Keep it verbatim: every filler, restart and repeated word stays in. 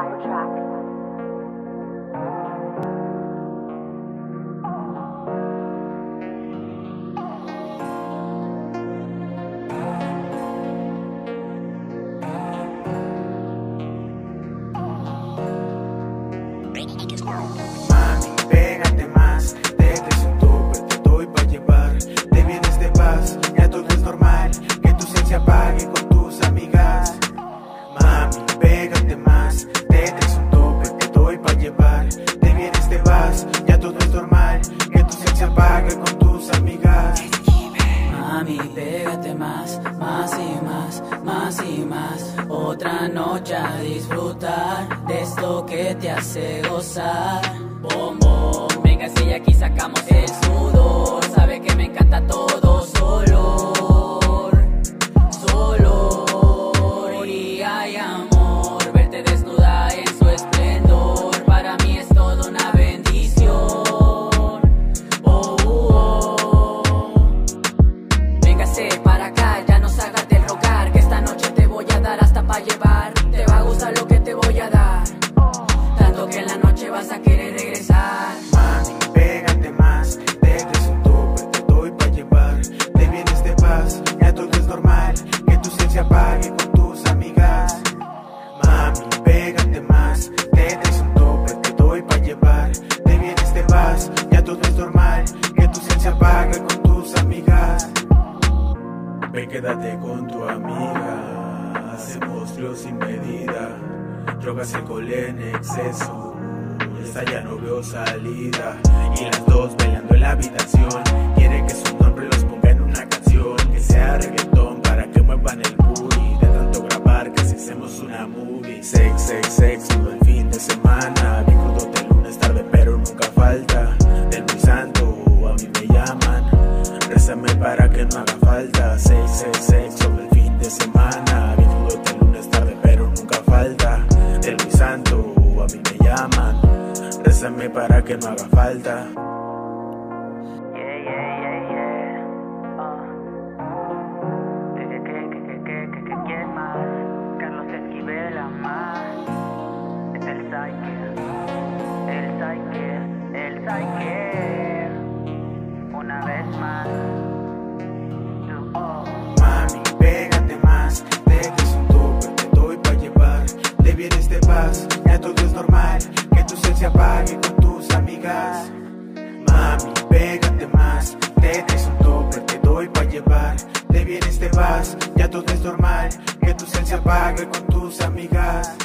Mami, pégate más, detrás un tope, te doy pa' llevar. Te vienes de paz, ya todo es normal, que tu sed se apague con tus amigas. Mami, pégate más, detrás un tope, te doy pa' llevar. Te vienes de paz, ya todo es normal, que tu sed se apague con tus amigas. Mami, pégate más, más y más, más y más. Otra noche a disfrutar de esto que te hace gozar. Bom, bom, venga, si aquí sacamos el sudor. Sabe que me encanta todo solo, solo. Y hay amor, verte desnuda en su esplendor. Para mí es todo una bendición. Oh, oh, oh. Véngase para acá, ya no salgas del rogar, que esta noche te voy a dar hasta pa' llevar. Te va a gustar lo que te voy a dar, tanto que en la noche vas a querer regresar. Mami, pégate más, detrás un tope, te doy pa' llevar. Te vienes de paz, ya todo es normal, que tu sed se apague con tus amigas. Mami, pégate más, detrás un tope, te doy pa' llevar. Te vienes de paz, ya todo es normal, que tu sed se apague con tus amigas. Ven, quédate con tu amiga, hacemos frío sin medida, drogas y alcohol en exceso, esta ya no veo salida. Y las dos bailando en la habitación, quiere que su nombre los ponga en una canción, que sea reggaetón para que muevan el booty. De tanto grabar casi hacemos una movie. Sex, sex, sex, todo el fin de semana, bien crudo de lunes tarde pero nunca falta. Del muy santo a mí me llaman, rézame para que no haga falta. Sex, sex, sex, todo el fin de semana, bien crudo de lunes tarde pero nunca falta. Del muy santo a mí me llaman, rézame para que no haga falta. Yeah, yeah, yeah, yeah. Uh. ¿Qué, qué, qué, qué, qué, qué, qué, quién más? Carlos Esquivel, más. Es el Psyche, el Psyche, el Psyche. Una vez más. Tú, oh. Mami, pégate más, detrás un tope, te doy pa' llevar. Te vienes de paz, ya todo es normal, que tu sed se apague con tus amigas. Mami, pégate más, detrás un tope, te doy pa' llevar. Te vienes de paz, ya todo es normal, que tu sed se apague con tus amigas.